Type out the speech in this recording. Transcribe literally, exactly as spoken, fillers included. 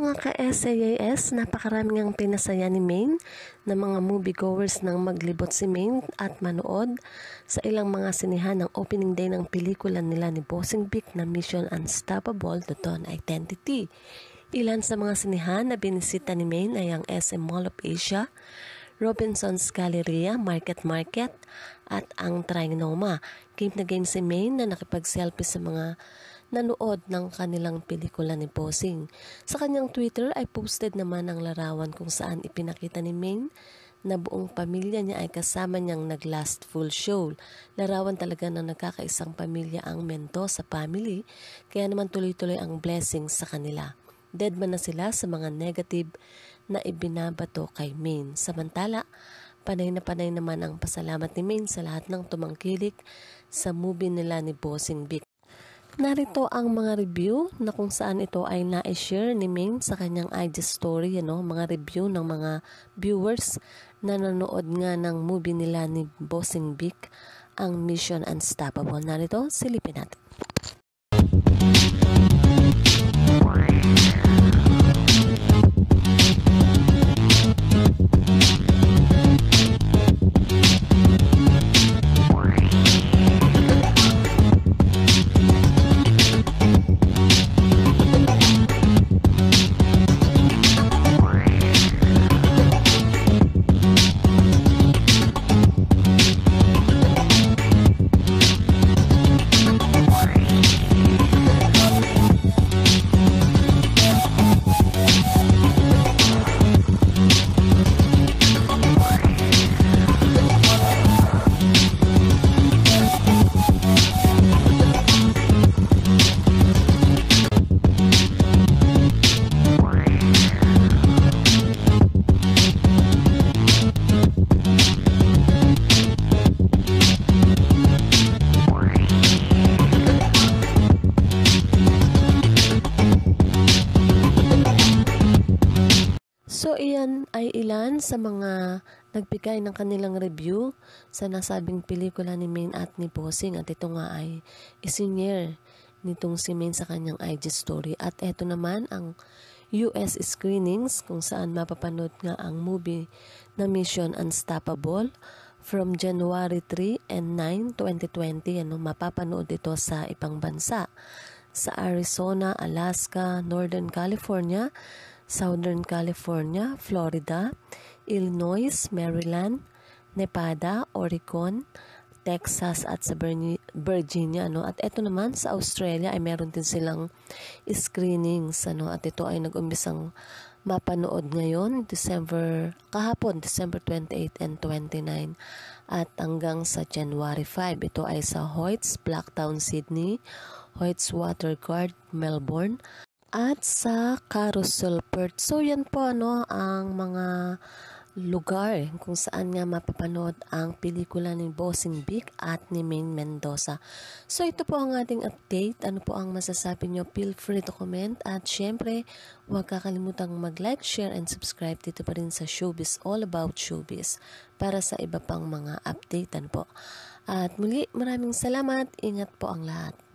mga ka-S A A S, napakarami ngang pinasaya ni Maine na mga moviegoers nang maglibot si Maine at manood sa ilang mga sinihan ng opening day ng pelikula nila ni Bossing Vic na Mission Unstoppable: The Dawn Identity. Ilan sa mga sinihan na binisita ni Maine ay ang S M Mall of Asia, Robinson's Galleria, Market Market at ang Trinoma. Game na game si Maine na nakipag-selfie sa mga nanood ng kanilang pelikula ni Bossing. Sa kanyang Twitter ay posted naman ang larawan kung saan ipinakita ni Maine na buong pamilya niya ay kasama niyang nag-last full show. Larawan talaga ng nagkakaisang pamilya ang Mendoza family, kaya naman tuloy-tuloy ang blessings sa kanila. Dead man na sila sa mga negative na ibinabato kay Maine. Samantala, panay na panay naman ang pasalamat ni Maine sa lahat ng tumangkilik sa movie nila ni Bossing Vic. Narito ang mga review na kung saan ito ay na-share ni Maine sa kanyang I G story, ano, mga review ng mga viewers na nanood nga ng movie nila ni Bossing Vic, ang Mission Unstoppable. Narito, silipin natin. So, iyan ay ilan sa mga nagbigay ng kanilang review sa nasabing pelikula ni Maine at ni Bossing. At ito nga ay isinyer nitong si Maine sa kanyang I G story. At ito naman ang U S screenings kung saan mapapanood nga ang movie na Mission Unstoppable from January three and nine, twenty twenty. Ano, mapapanood ito sa ibang bansa. Sa Arizona, Alaska, Northern California, Southern California, Florida, Illinois, Maryland, Nevada, Oregon, Texas at sa Virginia, no? At ito naman sa Australia ay meron din silang screenings, ano? At ito ay nag-umbisang mapanood ngayon, December kahapon, December twenty-eight and twenty-nine, at hanggang sa January five. Ito ay sa Hoyts, Blacktown, Sydney, Hoyts Waterguard, Melbourne, at sa Carousel, Perth. So yan po ano ang mga lugar kung saan nga mapapanood ang pelikula ni Bossing Vic at ni Maine Mendoza. So ito po ang ating update. Ano po ang masasabi nyo? Feel free to comment. At syempre, huwag kakalimutang mag-like, share, and subscribe dito pa rin sa Showbiz All About Showbiz para sa iba pang mga update po. At muli, maraming salamat. Ingat po ang lahat.